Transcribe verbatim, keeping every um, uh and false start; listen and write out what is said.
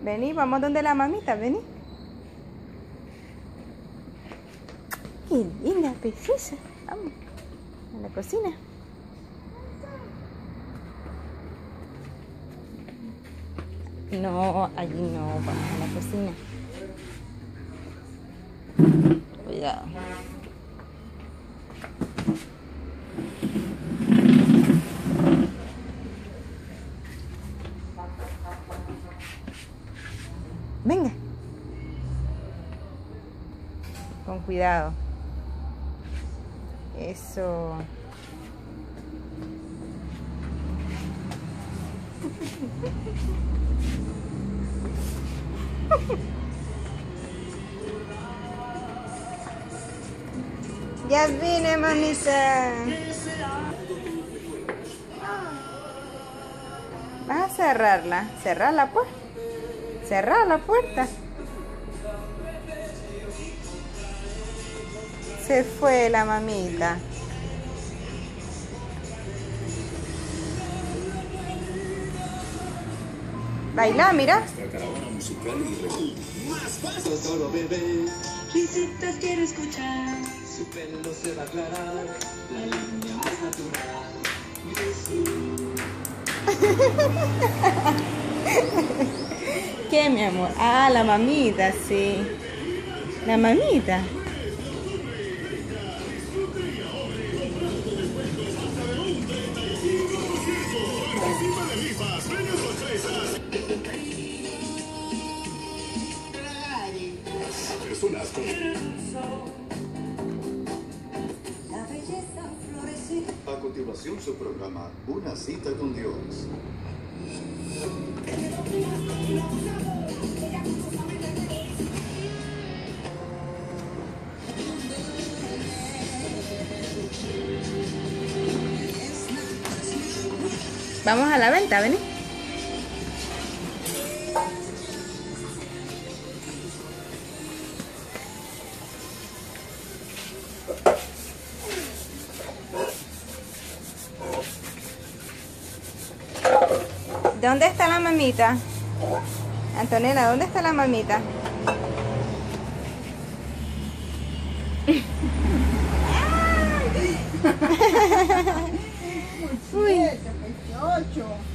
Vení, vamos donde la mamita, vení. Qué linda princesa. Vamos a la cocina. No, allí no, vamos a la cocina. Cuidado. Venga. Con cuidado. Eso. Ya vine, mamita. Vas a cerrarla. Cerrarla, pues. Cerrar la puerta. Se fue la mamita. Baila, mira. Nuestra caravana musical y más fácil. Solo bebé, risitas quiero escuchar. Su pelo se va a aclarar, la línea más natural. ¿Qué, mi amor? Ah, la mamita, sí. La mamita. Personas con... A continuación su programa Una cita con Dios. Vamos a la venta, vení. ¿Dónde está la mamita? Antonella, ¿dónde está la mamita? Uy. veintiocho